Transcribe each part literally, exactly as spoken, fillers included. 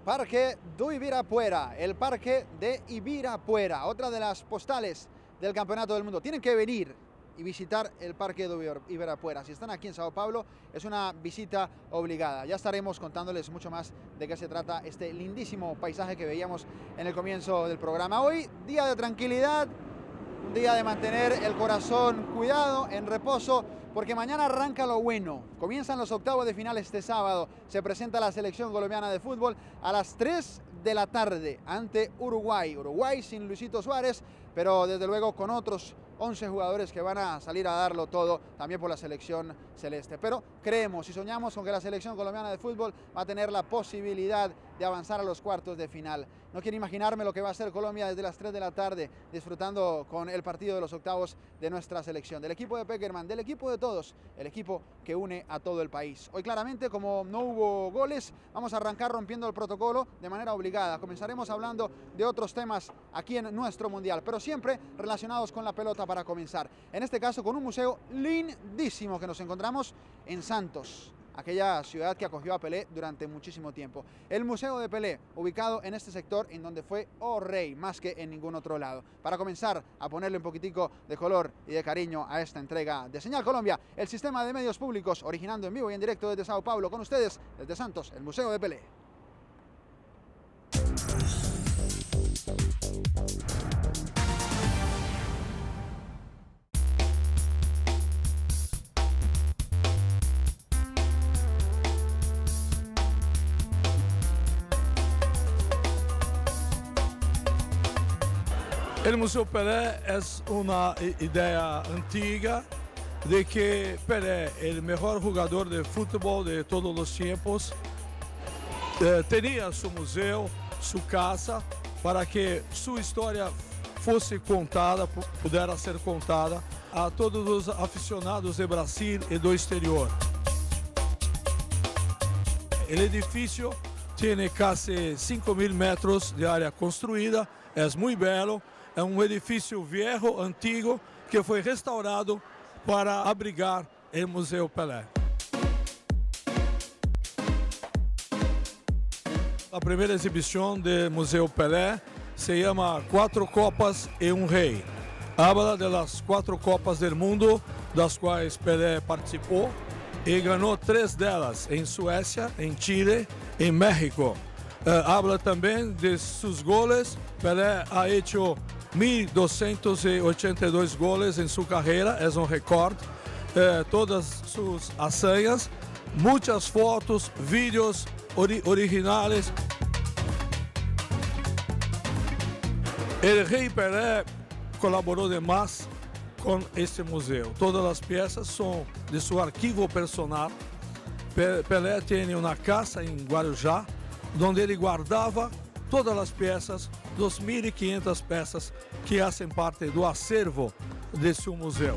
Parque do Ibirapuera, el Parque de Ibirapuera, otra de las postales del Campeonato del Mundo. Tienen que venir y visitar el Parque de Ibirapuera. Si están aquí en Sao Paulo, es una visita obligada. Ya estaremos contándoles mucho más de qué se trata este lindísimo paisaje que veíamos en el comienzo del programa. Hoy, día de tranquilidad, un día de mantener el corazón cuidado, en reposo, porque mañana arranca lo bueno. Comienzan los octavos de final este sábado. Se presenta la selección colombiana de fútbol a las tres de la tarde ante Uruguay. Uruguay sin Luisito Suárez, pero desde luego con otros once jugadores que van a salir a darlo todo también por la selección celeste. Pero creemos y soñamos con que la selección colombiana de fútbol va a tener la posibilidad de avanzar a los cuartos de final. No quiero imaginarme lo que va a hacer Colombia desde las tres de la tarde, disfrutando con el partido de los octavos de nuestra selección, del equipo de Pekerman, del equipo de todos, el equipo que une a todo el país. Hoy claramente, como no hubo goles, vamos a arrancar rompiendo el protocolo de manera obligada. Comenzaremos hablando de otros temas aquí en nuestro Mundial, pero siempre relacionados con la pelota para comenzar. En este caso con un museo lindísimo que nos encontramos en Santos, aquella ciudad que acogió a Pelé durante muchísimo tiempo. El Museo de Pelé, ubicado en este sector en donde fue oh rey, más que en ningún otro lado. Para comenzar a ponerle un poquitico de color y de cariño a esta entrega de Señal Colombia, el sistema de medios públicos, originando en vivo y en directo desde Sao Paulo, con ustedes, desde Santos, el Museo de Pelé. El Museo Pelé es una idea antigua de que Pelé, el mejor jugador de fútbol de todos los tiempos, eh, tenía su museo, su casa, para que su historia fuese contada, pudiera ser contada a todos los aficionados de Brasil y do exterior. El edificio tiene casi cinco mil metros de área construida, es muy bello. É um edifício viejo, antigo, que foi restaurado para abrigar o Museu Pelé. A primeira exibição do Museu Pelé se chama Quatro Copas e um Rei. Habla de las quatro Copas do Mundo, das quais Pelé participou e ganhou três delas, em Suécia, em Chile e em México. Uh, habla também de seus goles. Pelé ha hecho mil doscientos ochenta y dos goles en su carrera, es un récord. Eh, todas sus hazañas, muchas fotos, vídeos ori originales. El Rey Pelé colaboró demás con este museo. Todas las piezas son de su archivo personal. Pelé tiene una casa en Guarujá, donde ele guardava todas as peças, dos mil e quinhentas peças que fazem parte do acervo de seu museu.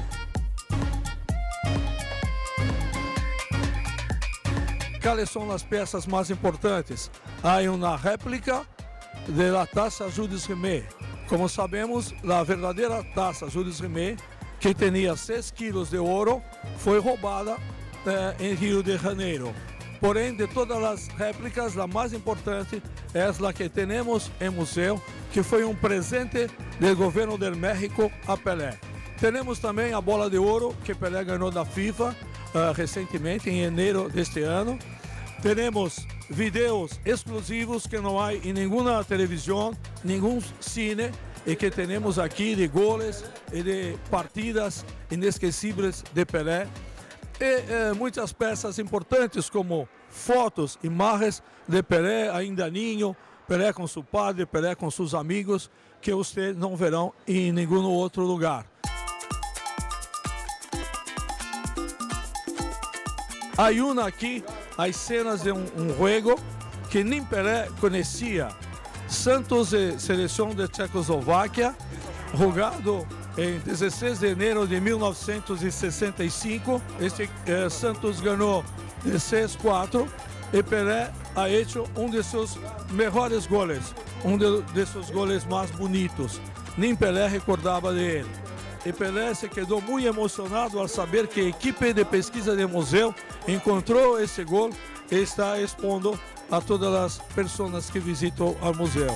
Quais são as peças mais importantes? Há uma réplica da taça Jules Rimet. Como sabemos, a verdadeira taça Jules Rimet, que tinha seis quilos de ouro, foi roubada eh, em Rio de Janeiro. Porém, de todas as réplicas, a mais importante é a que temos em museu, que foi um presente do governo do México a Pelé. Temos também a bola de ouro que Pelé ganhou da FIFA uh, recentemente, em janeiro deste ano. Temos vídeos exclusivos que não há em nenhuma televisão, nenhum cine, e que temos aqui de goles e de partidas inesquecíveis de Pelé. E eh, muitas peças importantes como fotos, imagens de Pelé ainda ninho, Pelé com seu padre, Pelé com seus amigos, que você não verão em nenhum outro lugar. Há uma aqui, as cenas de um, um jogo que nem Pelé conhecia. Santos e seleção de Tchecoslováquia, jogado em dezesseis de janeiro de mil novecentos e sessenta e cinco, este eh, Santos ganhou de seis a quatro e Pelé ha hecho um de seus melhores goles, um de, de seus goles mais bonitos. Nem Pelé recordava de ele. E Pelé se quedou muito emocionado ao saber que a equipe de pesquisa do museu encontrou esse gol e está expondo a todas las personas que visitan al museo.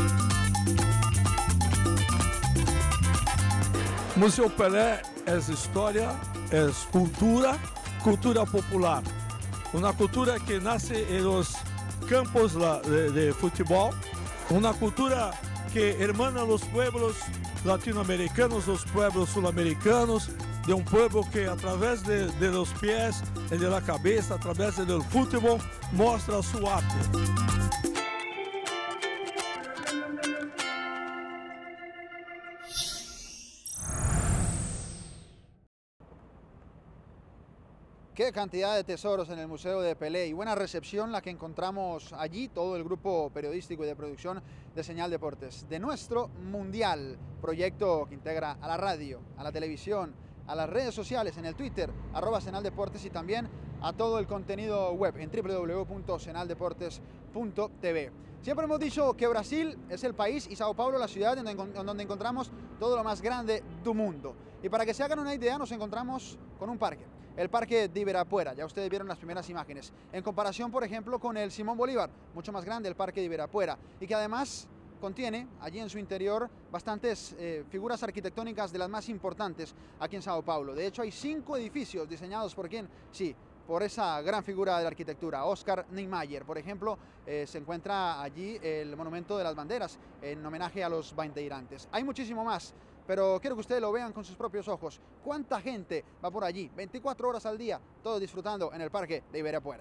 Museu Pelé es historia, es cultura, cultura popular. Una cultura que nace en los campos de, de fútbol, una cultura que hermana los pueblos latinoamericanos, los pueblos sudamericanos, de un pueblo que a través de, de los pies y de la cabeza, a través del fútbol, muestra su arte. Qué cantidad de tesoros en el Museo de Pelé y buena recepción la que encontramos allí, todo el grupo periodístico y de producción de Señal Deportes, de nuestro Mundial, proyecto que integra a la radio, a la televisión, a las redes sociales, en el Twitter, arroba Senal Deportes, y también a todo el contenido web en w w w punto senal deportes punto t v. Siempre hemos dicho que Brasil es el país y Sao Paulo la ciudad en donde encontramos todo lo más grande del mundo. Y para que se hagan una idea, nos encontramos con un parque, el Parque de Ibirapuera. Ya ustedes vieron las primeras imágenes. En comparación, por ejemplo, con el Simón Bolívar, mucho más grande el Parque de Ibirapuera, y que además contiene allí en su interior bastantes eh, figuras arquitectónicas de las más importantes aquí en Sao Paulo. De hecho, hay cinco edificios diseñados por quién, sí, por esa gran figura de la arquitectura, Oscar Niemeyer. Por ejemplo, eh, se encuentra allí el Monumento de las Banderas, en homenaje a los bandeirantes. Hay muchísimo más, pero quiero que ustedes lo vean con sus propios ojos. ¿Cuánta gente va por allí? veinticuatro horas al día, todos disfrutando en el Parque de Ibirapuera.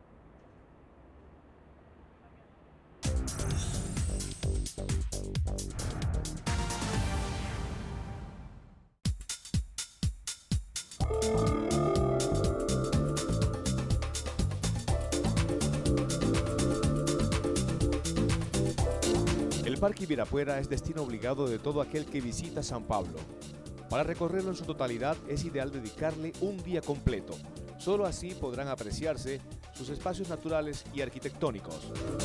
El Parque Ibirapuera es destino obligado de todo aquel que visita San Pablo. Para recorrerlo en su totalidad es ideal dedicarle un día completo. Solo así podrán apreciarse sus espacios naturales y arquitectónicos.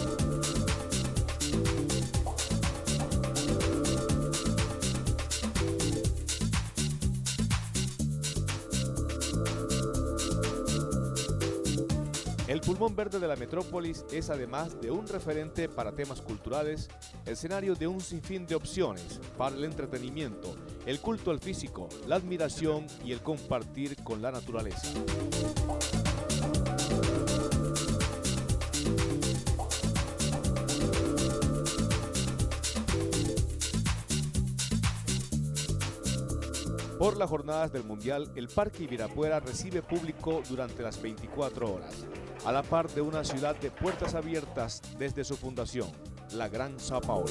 El pulmón verde de la metrópolis es, además de un referente para temas culturales, escenario de un sinfín de opciones para el entretenimiento, el culto al físico, la admiración y el compartir con la naturaleza. Por las jornadas del Mundial, el Parque Ibirapuera recibe público durante las veinticuatro horas, a la par de una ciudad de puertas abiertas desde su fundación, la Gran Sao Paulo.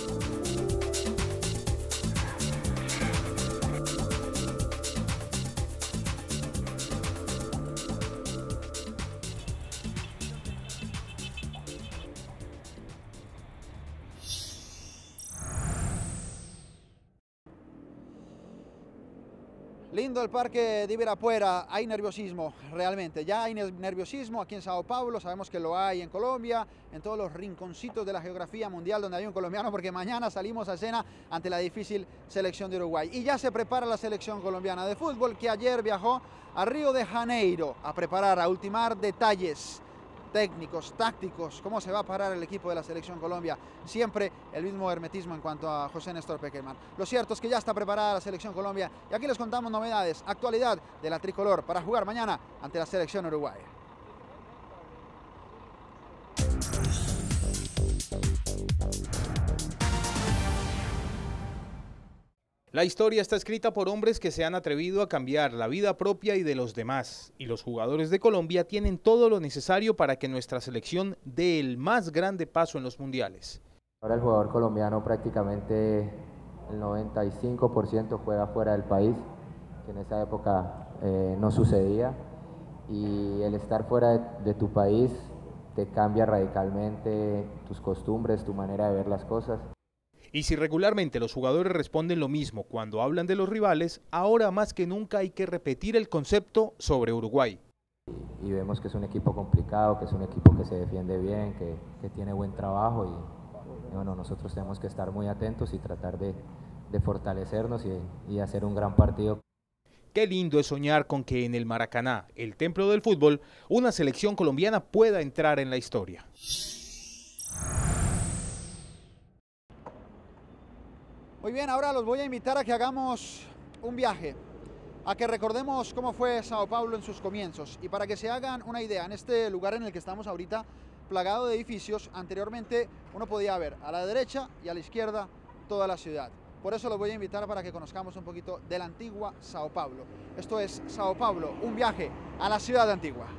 Lindo el Parque de Ibirapuera, hay nerviosismo, realmente, ya hay nerviosismo aquí en Sao Paulo, sabemos que lo hay en Colombia, en todos los rinconcitos de la geografía mundial donde hay un colombiano, porque mañana salimos a escena ante la difícil selección de Uruguay. Y ya se prepara la selección colombiana de fútbol, que ayer viajó a Río de Janeiro a preparar, a ultimar detalles técnicos, tácticos, cómo se va a parar el equipo de la Selección Colombia. Siempre el mismo hermetismo en cuanto a José Néstor Pekerman. Lo cierto es que ya está preparada la Selección Colombia y aquí les contamos novedades, actualidad de la tricolor para jugar mañana ante la Selección Uruguaya. La historia está escrita por hombres que se han atrevido a cambiar la vida propia y de los demás, y los jugadores de Colombia tienen todo lo necesario para que nuestra selección dé el más grande paso en los mundiales. Ahora el jugador colombiano prácticamente el noventa y cinco por ciento juega fuera del país, que en esa época eh, no sucedía, y el estar fuera de, de tu país te cambia radicalmente tus costumbres, tu manera de ver las cosas. Y si regularmente los jugadores responden lo mismo cuando hablan de los rivales, ahora más que nunca hay que repetir el concepto sobre Uruguay. Y, y vemos que es un equipo complicado, que es un equipo que se defiende bien, que, que tiene buen trabajo y, y bueno, nosotros tenemos que estar muy atentos y tratar de, de fortalecernos y, y hacer un gran partido. Qué lindo es soñar con que en el Maracaná, el templo del fútbol, una selección colombiana pueda entrar en la historia. Muy bien, ahora los voy a invitar a que hagamos un viaje, a que recordemos cómo fue Sao Paulo en sus comienzos y para que se hagan una idea, en este lugar en el que estamos ahorita, plagado de edificios, anteriormente uno podía ver a la derecha y a la izquierda toda la ciudad. Por eso los voy a invitar para que conozcamos un poquito de la antigua Sao Paulo. Esto es Sao Paulo, un viaje a la ciudad antigua.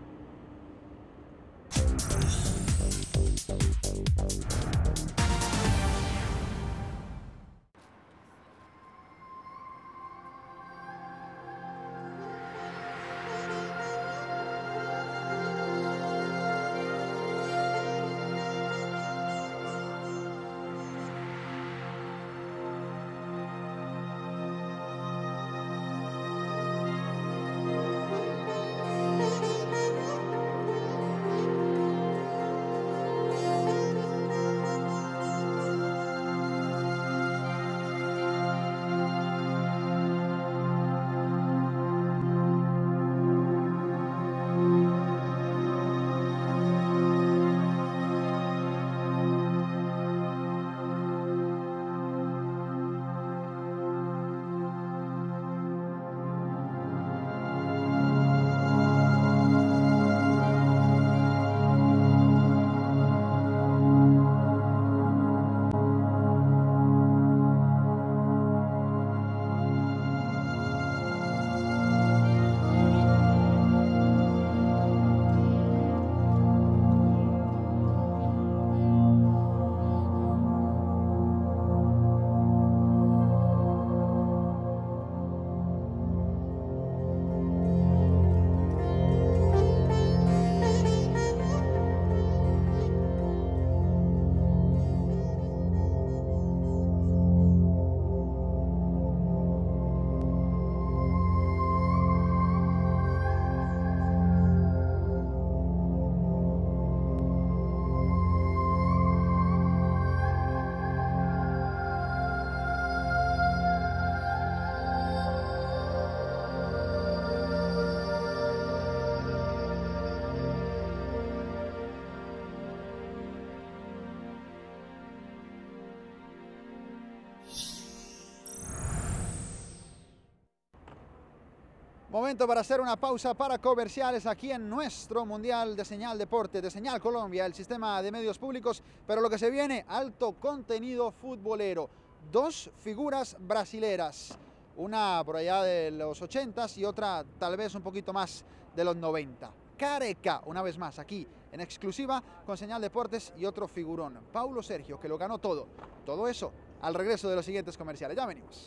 Momento para hacer una pausa para comerciales aquí en nuestro Mundial de Señal Deporte, de Señal Colombia, el sistema de medios públicos, pero lo que se viene, alto contenido futbolero. Dos figuras brasileras, una por allá de los ochentas y otra tal vez un poquito más de los noventa. Careca, una vez más, aquí en exclusiva con Señal Deportes y otro figurón, Paulo Sergio, que lo ganó todo. Todo eso al regreso de los siguientes comerciales. Ya venimos.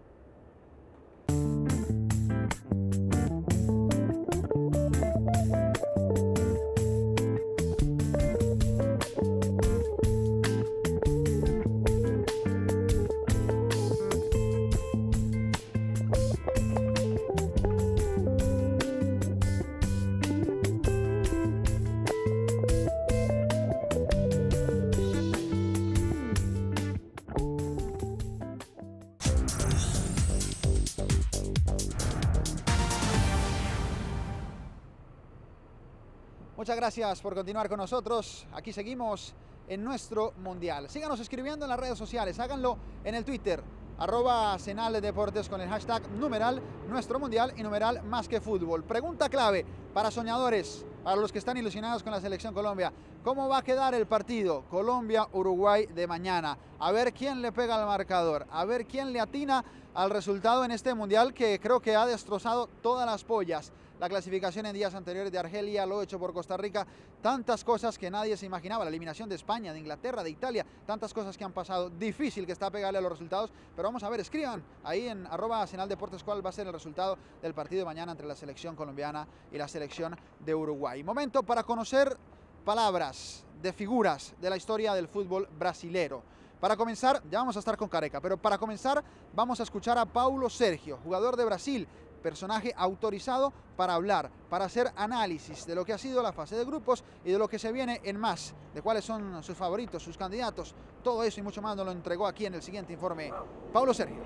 Muchas gracias por continuar con nosotros. Aquí seguimos en nuestro Mundial. Síganos escribiendo en las redes sociales. Háganlo en el Twitter, arroba Senal Deportes con el hashtag numeral Nuestro Mundial y numeral Más que Fútbol. Pregunta clave para soñadores, para los que están ilusionados con la Selección Colombia. ¿Cómo va a quedar el partido Colombia-Uruguay de mañana? A ver quién le pega al marcador, a ver quién le atina al resultado en este Mundial que creo que ha destrozado todas las pollas. La clasificación en días anteriores de Argelia, lo hecho por Costa Rica, tantas cosas que nadie se imaginaba, la eliminación de España, de Inglaterra, de Italia, tantas cosas que han pasado, difícil que está pegarle a los resultados, pero vamos a ver, escriban ahí en arroba Senal Deportes cuál va a ser el resultado del partido de mañana entre la selección colombiana y la selección de Uruguay. Momento para conocer palabras de figuras de la historia del fútbol brasilero. Para comenzar, ya vamos a estar con Careca, pero para comenzar vamos a escuchar a Paulo Sergio, jugador de Brasil, personaje autorizado para hablar, para hacer análisis de lo que ha sido la fase de grupos y de lo que se viene en más, de cuáles son sus favoritos, sus candidatos, todo eso y mucho más nos lo entregó aquí en el siguiente informe Paulo Sergio.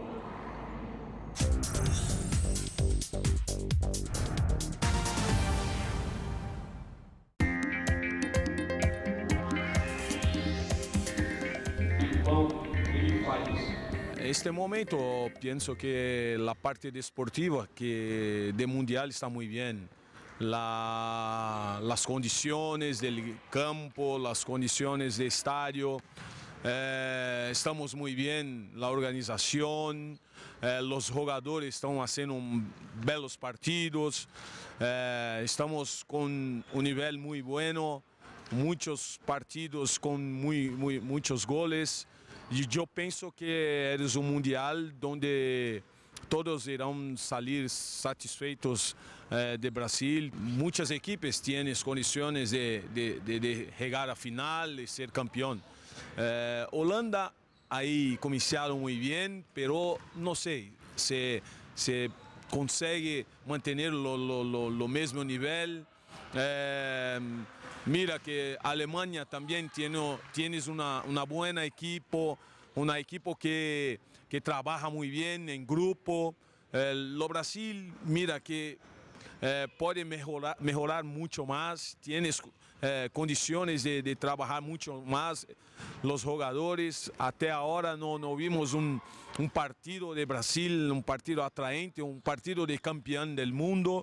este momento pienso que la parte deportiva que de mundial está muy bien. La, las condiciones del campo, las condiciones de estadio, eh, estamos muy bien, la organización, eh, los jugadores están haciendo un, belos partidos, eh, estamos con un nivel muy bueno, muchos partidos con muy, muy, muchos goles. Y yo pienso que es un mundial donde todos irán salir satisfeitos eh, de Brasil. Muchas equipes tienen condiciones de, de, de, de llegar a final y ser campeón. Eh, Holanda ahí comenzaron muy bien, pero no sé, se, se consigue mantener lo, lo, lo, lo mismo nivel. Eh, mira que Alemania también tiene tienes una, una buena equipo, un equipo que, que trabaja muy bien en grupo. Eh, lo Brasil, mira que eh, puede mejorar, mejorar mucho más, tienes eh, condiciones de, de trabajar mucho más los jugadores. Hasta ahora no, no vimos un, un partido de Brasil, un partido atraente, un partido de campeón del mundo.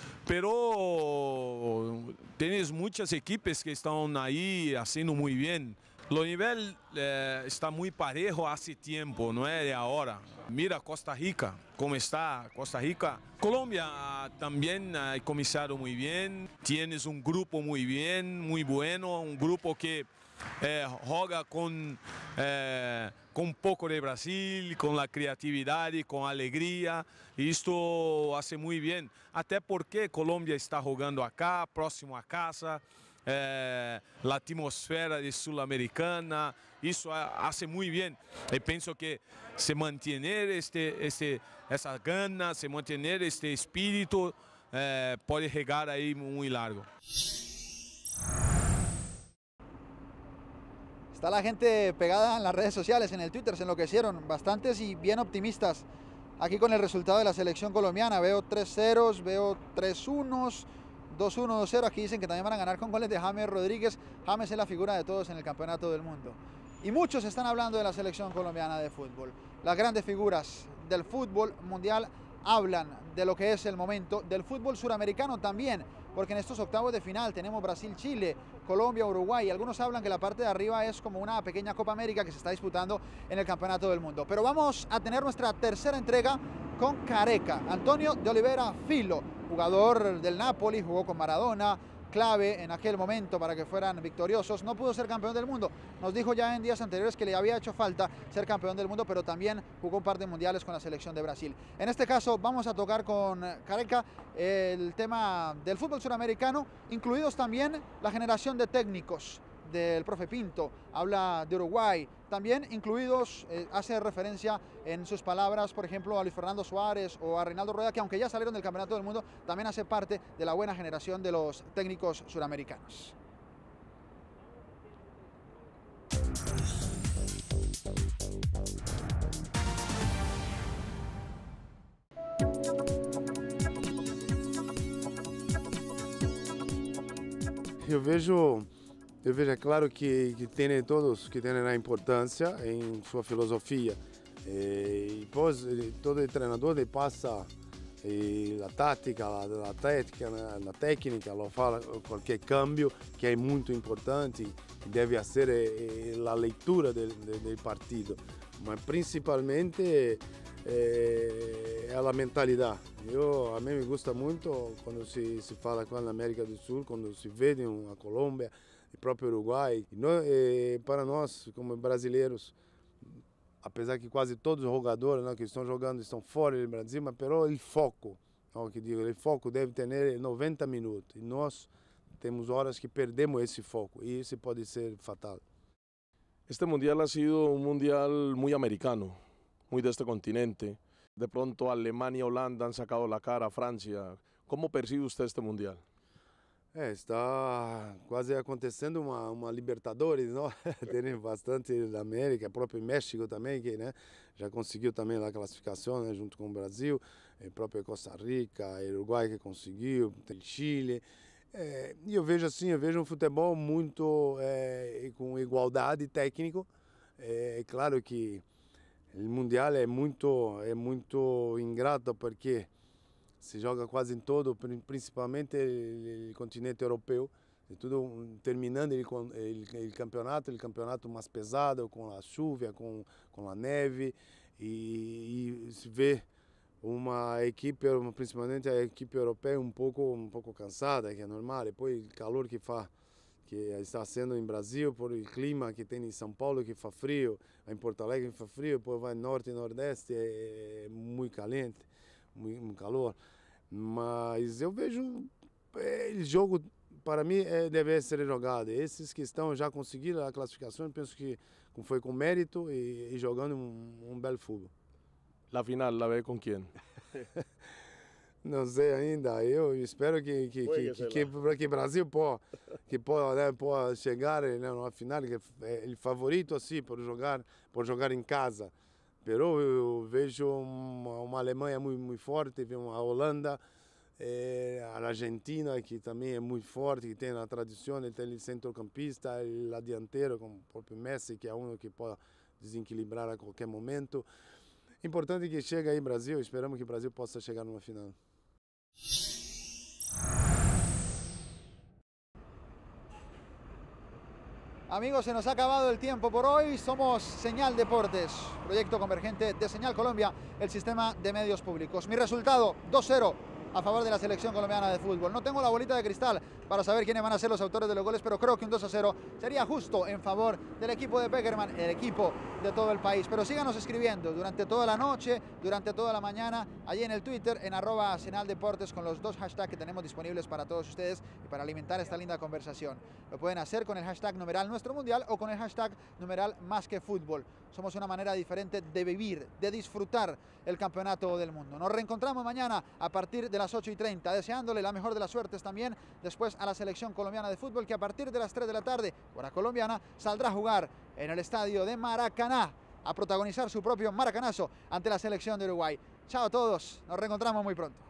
Pero tienes muchas equipes que están ahí haciendo muy bien. Lo nivel eh, está muy parejo hace tiempo, no es de ahora. Mira Costa Rica, cómo está Costa Rica. Colombia también ha comenzado muy bien. Tienes un grupo muy bien, muy bueno, un grupo que eh, juega con, eh, con un poco de Brasil, con la creatividad y con alegría. Y esto hace muy bien. Até porque Colombia está jugando acá, próximo a casa. Eh, la atmósfera de Sudamericana, eso hace muy bien. Y pienso que se mantener este, este, esa ganas, se mantener este espíritu, eh, puede llegar ahí muy largo. Está la gente pegada en las redes sociales, en el Twitter, se enloquecieron bastantes y bien optimistas aquí con el resultado de la selección colombiana. Veo tres ceros, veo tres unos, dos uno, dos cero. Aquí dicen que también van a ganar con goles de James Rodríguez. James es la figura de todos en el campeonato del mundo. Y muchos están hablando de la selección colombiana de fútbol. Las grandes figuras del fútbol mundial hablan de lo que es el momento, del fútbol suramericano también, porque en estos octavos de final tenemos Brasil-Chile, Colombia-Uruguay. Algunos hablan que la parte de arriba es como una pequeña Copa América que se está disputando en el campeonato del mundo. Pero vamos a tener nuestra tercera entrega con Careca, Antonio de Oliveira Filho, jugador del Napoli, jugó con Maradona, clave en aquel momento para que fueran victoriosos. No pudo ser campeón del mundo, nos dijo ya en días anteriores que le había hecho falta ser campeón del mundo, pero también jugó un par de mundiales con la selección de Brasil. En este caso vamos a tocar con Careca el tema del fútbol suramericano, incluidos también la generación de técnicos del profe Pinto, habla de Uruguay, también incluidos, eh, hace referencia en sus palabras, por ejemplo, a Luis Fernando Suárez o a Reinaldo Rueda, que aunque ya salieron del campeonato del mundo, también hace parte de la buena generación de los técnicos suramericanos. Eu vejo Eu vejo, é claro que, que tem todos que têm a importância em sua filosofia. E, e poi todo treinador passa e, a tática, a, a técnica, a técnica, lo fa qualquer cambio que é muito importante e deve ser é, é, a leitura do, do, do partido, mas principalmente é, é a mentalidade. Eu, a mim me gusta muito quando se, se fala com a América do Sul, quando se vê a Colômbia, e próprio Uruguai. E nós, eh, para nós, como brasileiros, apesar que quase todos os jogadores, né, que estão jogando estão fora do Brasil, mas pero o foco, não, que digo, o foco deve ter noventa minutos. E nós temos horas que perdemos esse foco e isso pode ser fatal. Este mundial ha sido un mundial muy americano, muy de este continente. De pronto Alemania y Holanda han sacado la cara a Francia. ¿Cómo percibe usted este mundial? É, está quase acontecendo uma, uma Libertadores, não? Tem bastante da América, próprio México também, que né, já conseguiu também a classificação, né, junto com o Brasil, e próprio Costa Rica, Uruguai que conseguiu, tem Chile. É, e eu vejo assim, eu vejo um futebol muito é, com igualdade técnico. É, é claro que o Mundial é muito, é muito ingrato porque se joga quase em todo, principalmente o continente europeu, e tudo terminando o campeonato, o campeonato mais pesado, com a chuva, com, com a neve, e, e se vê uma equipe, principalmente a equipe europeia, um pouco, um pouco cansada, que é normal, depois o calor que faz, que está sendo em Brasil, por o clima que tem em São Paulo, que faz frio, em Porto Alegre que faz frio, depois vai norte e nordeste, é muito caliente, muito, muito calor. Mas eu vejo é, o jogo, para mim, é, deve ser jogado. Esses que estão já conseguiram a classificação, penso que foi com mérito e, e jogando um, um belo futebol. La final, la ve com quem? Não sei ainda, eu espero que que que, que, que, que, que Brasil pode que pode, né, pode chegar né, na final, que é o favorito assim por jogar por jogar em casa. Pero eu vejo uma, uma Alemanha muito muito forte, a Holanda, eh, a Argentina que também é muito forte, que tem a tradição, tem o centrocampista, o dianteiro com o próprio Messi, que é um que pode desequilibrar a qualquer momento. Importante que chegue aí Brasil, esperamos que o Brasil possa chegar numa final. Amigos, se nos ha acabado el tiempo por hoy. Somos Señal Deportes, proyecto convergente de Señal Colombia, el sistema de medios públicos. Mi resultado, dos cero a favor de la selección colombiana de fútbol. No tengo la bolita de cristal para saber quiénes van a ser los autores de los goles, pero creo que un dos a cero sería justo en favor del equipo de Pekerman, el equipo de todo el país. Pero síganos escribiendo durante toda la noche, durante toda la mañana, allí en el Twitter, en arroba Señal Deportes, con los dos hashtags que tenemos disponibles para todos ustedes y para alimentar esta linda conversación. Lo pueden hacer con el hashtag numeral Nuestro Mundial o con el hashtag numeral Más que Fútbol. Somos una manera diferente de vivir, de disfrutar el campeonato del mundo. Nos reencontramos mañana a partir de las ocho y treinta, deseándole la mejor de las suertes también después a la selección colombiana de fútbol, que a partir de las tres de la tarde, hora colombiana, saldrá a jugar en el estadio de Maracaná, a protagonizar su propio maracanazo ante la selección de Uruguay. Chao a todos, nos reencontramos muy pronto.